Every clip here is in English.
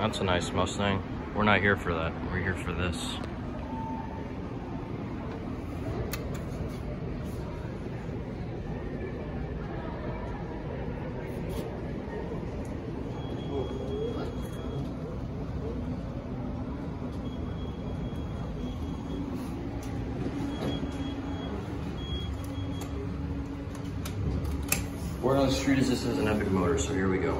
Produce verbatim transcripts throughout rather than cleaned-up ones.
That's a nice Mustang. We're not here for that. We're here for this. Word on the street is this is an epic motor, so here we go.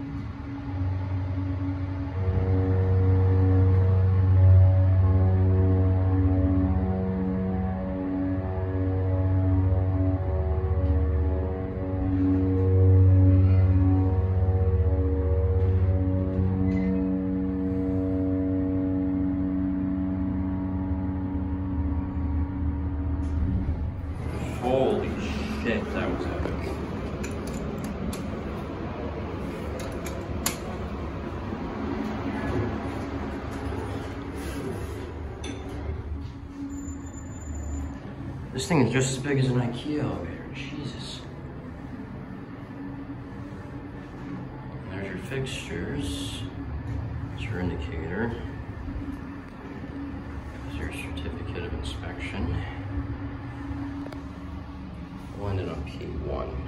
Holy shit, that was epic. This thing is just as big as an IKEA elevator, Jesus. And there's your fixtures. That's your indicator. There's your certificate of inspection. Landed on P one.